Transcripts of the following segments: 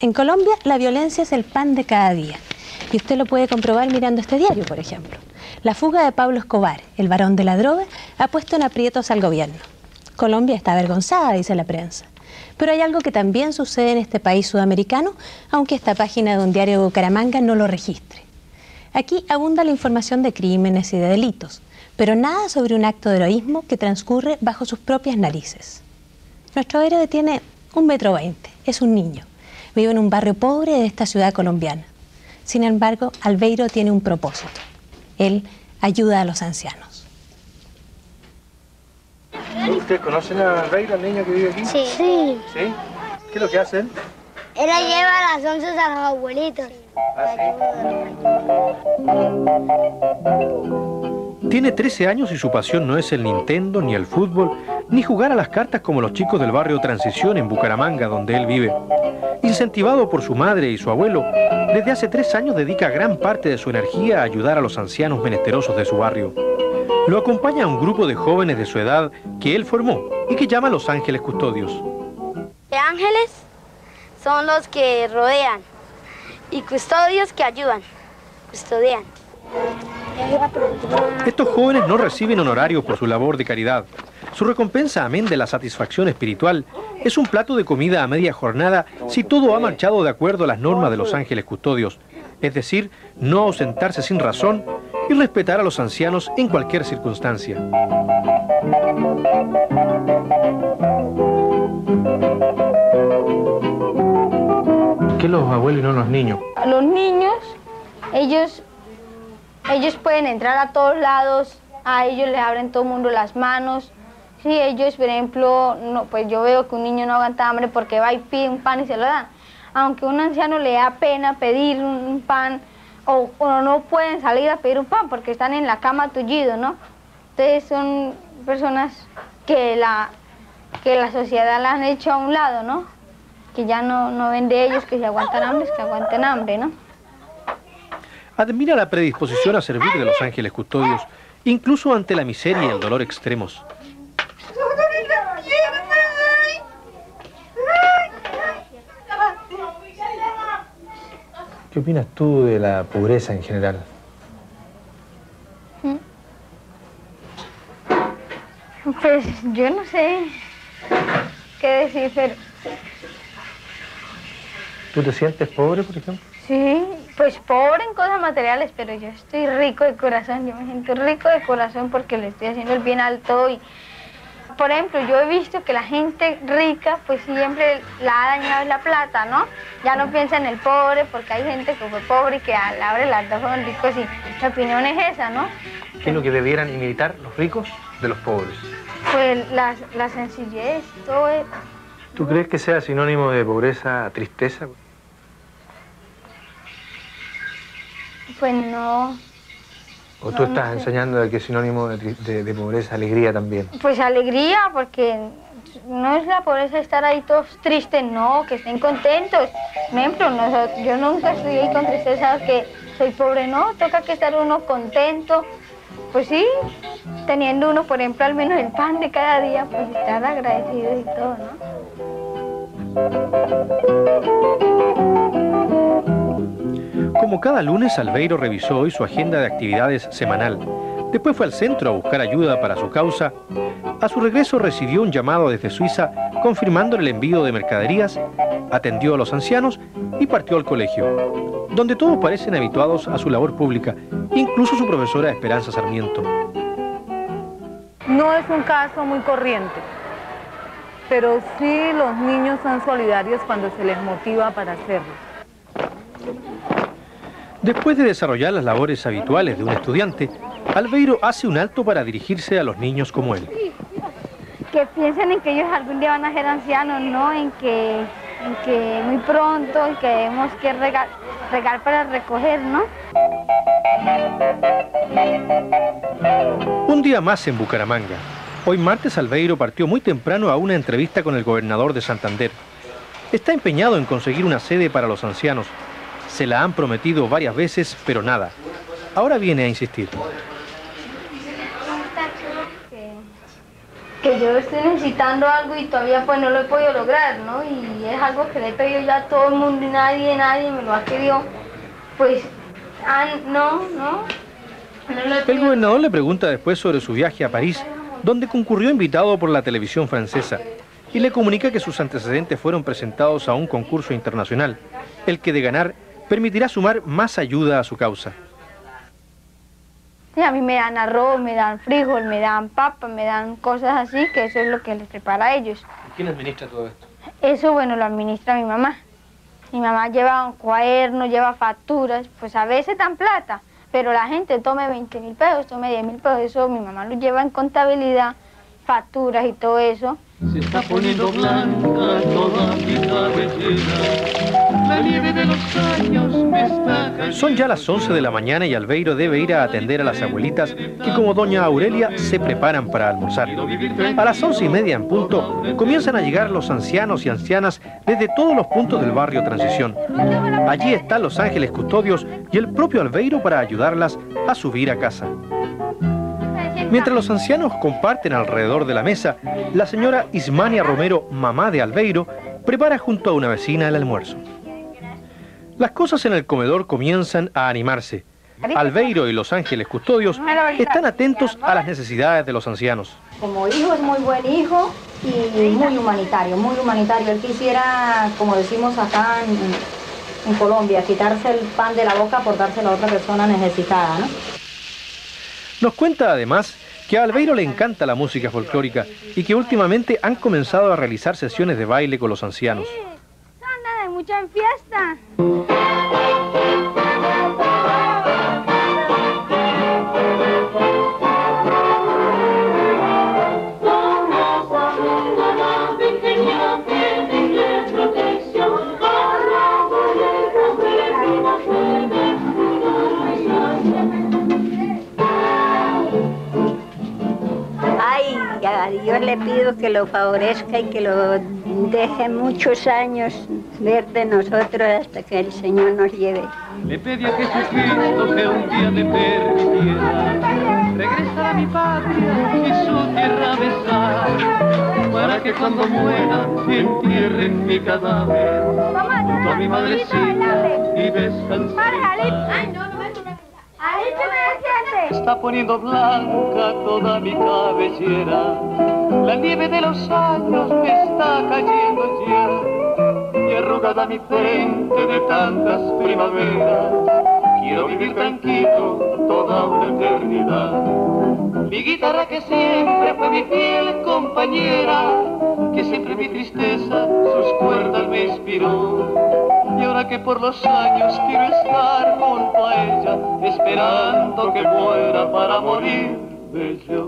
En Colombia, la violencia es el pan de cada día. Y usted lo puede comprobar mirando este diario, por ejemplo. La fuga de Pablo Escobar, el varón de la droga, ha puesto en aprietos al gobierno. Colombia está avergonzada, dice la prensa. Pero hay algo que también sucede en este país sudamericano, aunque esta página de un diario de Bucaramanga no lo registre. Aquí abunda la información de crímenes y de delitos, pero nada sobre un acto de heroísmo que transcurre bajo sus propias narices. Nuestro héroe tiene 1,20 m, es un niño. Vive en un barrio pobre de esta ciudad colombiana. Sin embargo, Albeiro tiene un propósito. Él ayuda a los ancianos. ¿Ustedes conocen a Albeiro, el niño que vive aquí? Sí. ¿Sí? ¿Qué es lo que hace él? Él le lleva las onzas a los abuelitos. Tiene 13 años y su pasión no es el Nintendo, ni el fútbol, ni jugar a las cartas como los chicos del barrio Transición en Bucaramanga, donde él vive. Incentivado por su madre y su abuelo, desde hace 3 años dedica gran parte de su energía a ayudar a los ancianos menesterosos de su barrio. Lo acompaña un grupo de jóvenes de su edad que él formó y que llama Los Ángeles Custodios. Los ángeles son los que rodean y custodios que ayudan, custodian. Estos jóvenes no reciben honorarios por su labor de caridad. Su recompensa, amén de la satisfacción espiritual, es un plato de comida a media jornada si todo ha marchado de acuerdo a las normas de Los Ángeles Custodios, es decir, no ausentarse sin razón y respetar a los ancianos en cualquier circunstancia. ¿Qué los abuelos y no los niños? Los niños, ellos pueden entrar a todos lados, a ellos les abren todo el mundo las manos. Sí, ellos, por ejemplo, no, pues yo veo que un niño no aguanta hambre porque va y pide un pan y se lo dan. Aunque a un anciano le da pena pedir un pan, o no pueden salir a pedir un pan porque están en la cama tullidos, ¿no? Entonces son personas que la sociedad la han hecho a un lado, ¿no? Que ya no ven de ellos que si aguantan hambre, es que aguanten hambre, ¿no? Admira la predisposición a servir de Los Ángeles Custodios, incluso ante la miseria y el dolor extremos. ¿Qué opinas tú de la pobreza en general? Pues yo no sé qué decir, pero... ¿Tú te sientes pobre, por ejemplo? Sí, pues pobre en cosas materiales, pero yo estoy rico de corazón, yo me siento rico de corazón porque le estoy haciendo el bien al todo. Y, por ejemplo, yo he visto que la gente rica pues siempre la ha dañado la plata, ¿no? Ya no piensa en el pobre porque hay gente que fue pobre y que a la hora de las dos fueron ricos y mi opinión es esa, ¿no? ¿Qué es lo que debieran imitar los ricos de los pobres? Pues la sencillez, todo es... ¿Tú crees que sea sinónimo de pobreza, tristeza? Pues no. ¿O tú estás enseñando de que es sinónimo de pobreza, alegría también? Pues alegría, porque no es la pobreza estar ahí todos tristes, no, que estén contentos. Por ejemplo, yo nunca estoy ahí con tristeza que soy pobre, no, toca que estar uno contento. Pues sí, teniendo uno, por ejemplo, al menos el pan de cada día, pues estar agradecido y todo, ¿no? Como cada lunes, Albeiro revisó hoy su agenda de actividades semanal. Después fue al centro a buscar ayuda para su causa. A su regreso recibió un llamado desde Suiza confirmando el envío de mercaderías, atendió a los ancianos y partió al colegio, donde todos parecen habituados a su labor pública, incluso su profesora Esperanza Sarmiento. No es un caso muy corriente, pero sí los niños son solidarios cuando se les motiva para hacerlo. Después de desarrollar las labores habituales de un estudiante, Albeiro hace un alto para dirigirse a los niños como él. Que piensen en que ellos algún día van a ser ancianos, ¿no? En que muy pronto y que debemos que regar para recoger, ¿no? Un día más en Bucaramanga. Hoy martes Albeiro partió muy temprano a una entrevista con el gobernador de Santander. Está empeñado en conseguir una sede para los ancianos. Se la han prometido varias veces, pero nada. Ahora viene a insistir. que yo estoy necesitando algo y todavía pues no lo he podido lograr, ¿no? Y es algo que le he pedido ya a todo el mundo y nadie me lo ha querido, pues, no lo he El pedido. gobernador le pregunta después sobre su viaje a París, donde concurrió invitado por la televisión francesa, y le comunica que sus antecedentes fueron presentados a un concurso internacional, el que de ganar permitirá sumar más ayuda a su causa. Sí, a mí me dan arroz, me dan frijol, me dan papa, me dan cosas así, que eso es lo que les prepara a ellos. ¿Quién administra todo esto? Eso, bueno, lo administra mi mamá. Mi mamá lleva un cuaderno, lleva facturas, pues a veces dan plata, pero la gente tome 20.000 pesos, tome 10.000 pesos, eso mi mamá lo lleva en contabilidad, facturas y todo eso. Se está poniendo blanca toda mi cabellera, la nieve de los años me está cayendo. Son ya las 11 de la mañana y Albeiro debe ir a atender a las abuelitas que, como doña Aurelia, se preparan para almorzar. A las 11:30 en punto comienzan a llegar los ancianos y ancianas desde todos los puntos del barrio Transición. Allí están los ángeles custodios y el propio Albeiro para ayudarlas a subir a casa. Mientras los ancianos comparten alrededor de la mesa, la señora Ismania Romero, mamá de Albeiro, prepara junto a una vecina el almuerzo. Las cosas en el comedor comienzan a animarse. Albeiro y los ángeles custodios están atentos a las necesidades de los ancianos. Como hijo es muy buen hijo y muy humanitario, muy humanitario. Él quisiera, como decimos acá en Colombia, quitarse el pan de la boca por dárselo a otra persona necesitada, ¿no? Nos cuenta además que a Albeiro le encanta la música folclórica y que últimamente han comenzado a realizar sesiones de baile con los ancianos. Anda de mucha fiesta. A Dios le pido que lo favorezca y que lo deje muchos años ver de nosotros hasta que el Señor nos lleve. Le pedí a Jesucristo que un día me permitiera regresar a mi patria y su tierra besar, para que cuando muera entierren mi cadáver junto a mi madrecita y descansar. Se está poniendo blanca toda mi cabellera, la nieve de los años me está cayendo ya, y arrugada mi frente de tantas primaveras, quiero vivir tranquilo toda una eternidad. Mi guitarra que siempre fue mi fiel compañera, que siempre mi tristeza sus cuerdas me inspiró, y ahora que por los años quiero estar junto a ella, esperando que muera para morir de yo.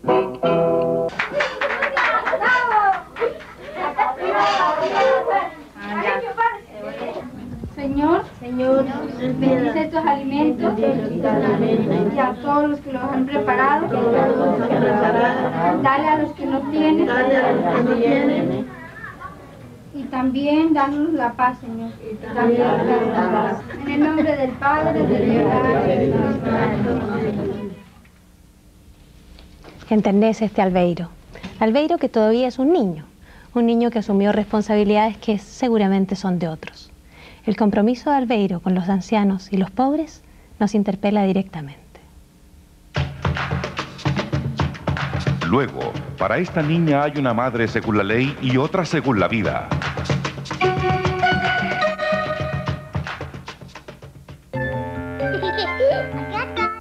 Señor, bendice estos alimentos y a todos los que los han preparado. Dale a los que no tienen. Y también danos la paz, Señor. En el nombre del Padre, del Hijo y del Espíritu. Enternece este Albeiro. Albeiro que todavía es un niño que asumió responsabilidades que seguramente son de otros. El compromiso de Albeiro con los ancianos y los pobres nos interpela directamente. Luego, para esta niña hay una madre según la ley y otra según la vida. Acá está.